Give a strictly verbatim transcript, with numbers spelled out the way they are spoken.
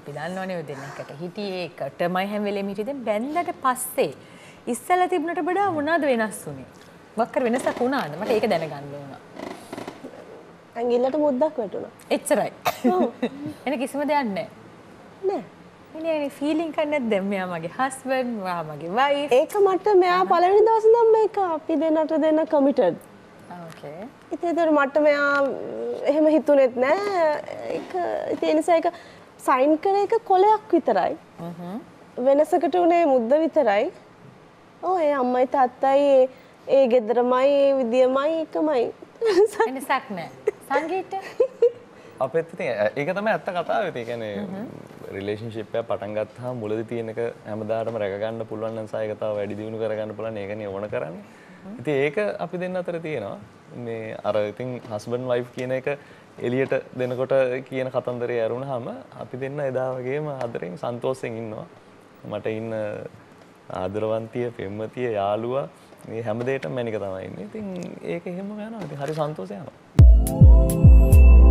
අපි දන්නවනේ ඔය දෙන්නකට හිටියේ එකටමයි හැම වෙලෙම හිටියේ. දැන් බැන්දට පස්සේ ඉස්සලා තිබුණට වඩා මොනවද වෙනස් වුනේ? මොකක් කර වෙනසක් වුණාද? මට ඒක දැනගන්න ඕන. ඇඟිල්ලට මුද්දක් වැටුණා. එච්චරයි. ඔව්. එන කිසිම දෙයක් නැහැ. නෑ. ඉන්නේ ෆීලිං කරන්නේ නැද්ද මෙයා මගේ හස්බන්ඩ්, වා මගේ වයිෆ්? ඒක මට මෙයා පළවෙනි දවසේ ඉඳන් මේක අපි දෙන්නට දෙන්න කමිටඩ්. ඕකේ. ඉතින් ඒක මට මෙයා එහෙම හිතුනේත් නෑ. ඒක ඒ නිසා ඒක සයින් කරේ එක කොලයක් විතරයි. හ්ම්. වෙනසකට උනේ මුද්ද විතරයි. ඔව් ඒ අම්මයි තාත්තයි ඒ ගෙදරමයි ඒ විදියමයි එකමයි. වෙනසක් නෑ. සංගීත අපෙත් ඉතින් ඒක තමයි ඇත්ත කතාව. ඒ කියන්නේ රිලේෂන්ෂිප් එක පටන් ගත්තාම මුලදී තියෙන එක හැමදාටම රැක ගන්න පුළුවන් නම් සායක තව වැඩි දියුණු කර ගන්න පුළුවන්. ඒකනේ ඕන කරන්නේ. ඉතින් ඒක අපි දෙන්න අතර තියෙනවා. මේ අර ඉතින් හස්බන්ඩ් වයිෆ් කියන එක එළියට දෙනකොට කියන කතන්දරේ ඇරුණාම අපි දෙන්න එදා වගේම ආදරෙන් සන්තෝෂෙන් ඉන්නවා. මට ඉන්න ආදරවන්තිය, පෙම්වතිය, යාළුවා මේ හැම දෙයකම මැනික තමයි ඉන්නේ. ඉතින් ඒක එහෙමම යනවා. ඉතින් හරි සන්තෝෂය යනවා.